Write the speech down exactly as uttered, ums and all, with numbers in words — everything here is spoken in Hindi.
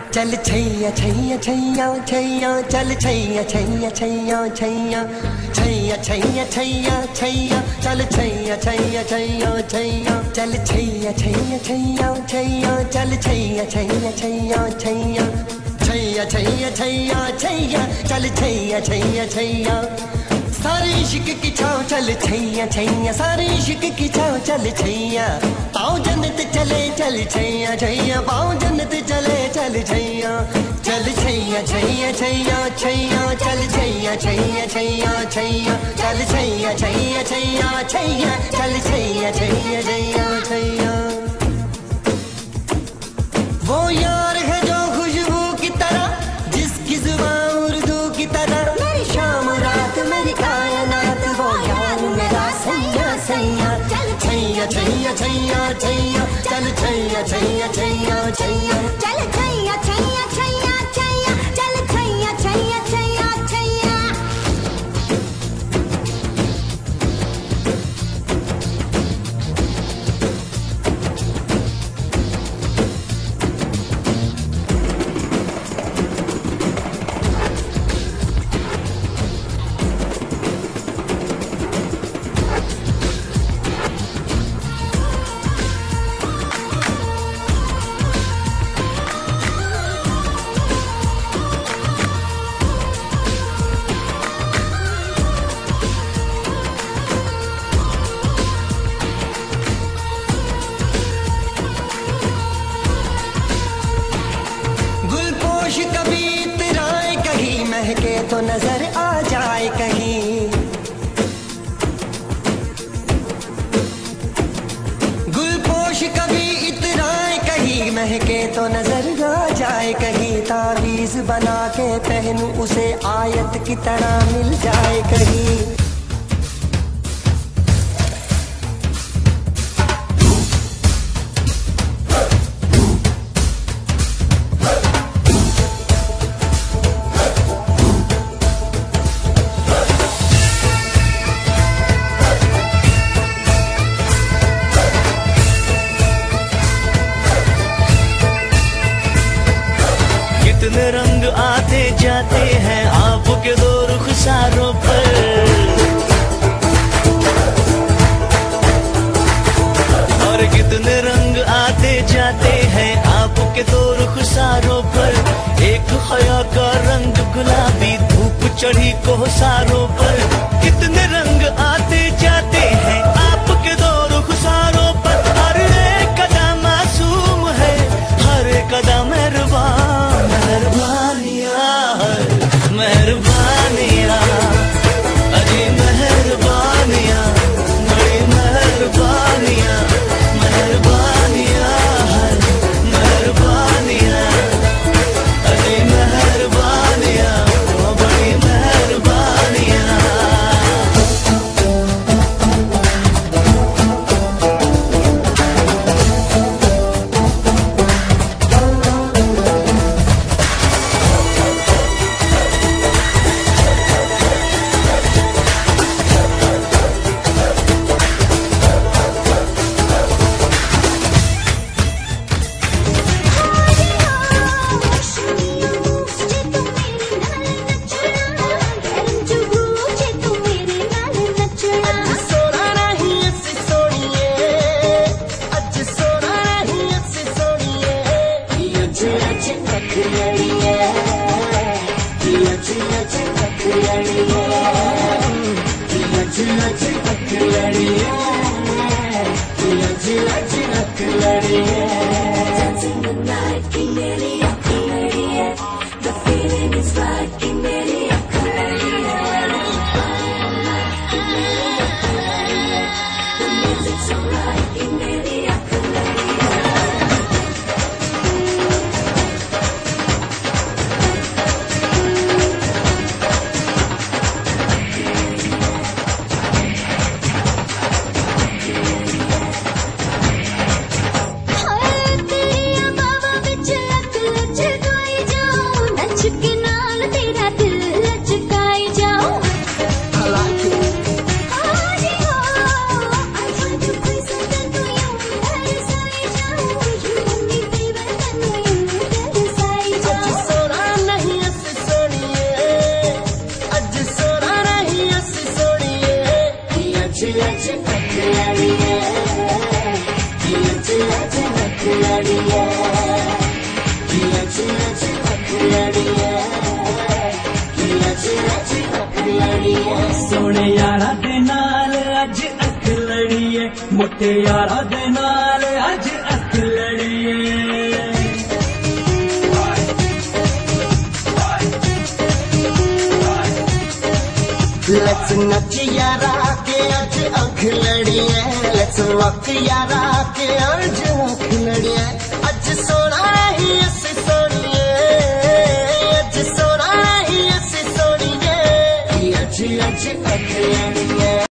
चल छैया छैया छैया छैया चल छैया छैया छैया छैया छैया छैया छैया छैया चल छैया छैया छैया छैया चल छैया छैया छैया छैया चल छैया छैया छैया छैया छैया छैया छैया छैया चल छैया छैया छैया सारे इश्क की छाँव चल छैया छैया सारे इश्क की छाँव चल छैया पाँव जन्नत चले चल छैया छैया पाँव जन्नत चले चल छैया चल छैया छैया छैया छैया चल छैया छैया छैया छैया चल छैया छैया छैया छैया चल छैया छैया छैया छैया वो यार है जो खुशबू की तरह जिसकी जुबान उर्दू की तरह मेरी शाम रात मेरी कायनात वो यार मेरा सैया सैया चल छैया छैया छैया छैया चल छैया छैया छैया छैया चल छैया छैया छैया छैया चल छैया छैया छैया छैया तो नजर आ जाए कहीं गुलपोश कभी इतराए कहीं महके तो नजर आ जाए कहीं तावीज बना के पहनूं उसे आयत की तरह मिल जाए कहीं कितने रंग आते जाते हैं आपके दो रुखसारों पर और कितने रंग आते जाते हैं आपके दो रुखसारों पर एक हया का रंग गुलाबी धूप चढ़ी कोसारों पर कितने रंग आते जाते हैं आपके दो रुखसारों पर हर एक कदम मासूम है हर एक कदम मेहरबान मेहरबानिया मेहरबानिया अरे मेहरबानिया बड़ी मेहरबानिया मेहरबानिया मेहरबानिया अरे मेहरबानिया बड़ी मेहरबानिया Dancing the night की मेरी अक्ल लड़ी है The feeling is right की मेरी अक्ल लड़ी है The music's so right की मेरी अक्ल लड़ी है लड़ी है, कि अज अज अख लड़ी है, कि अज अज अख लड़ी है। सोने यारा दे नाल अज अख लड़ी है, मोटे यारा दे नाल अज अख लड़ी है। Let's नच यारा के अज अख लड़ी है, Let's rock यारा के अज अख लड़ी है। अज सोना नहीं असी सोनिए, अज सोना नहीं असी सोनिए, कि अज अज अख लड़ी है।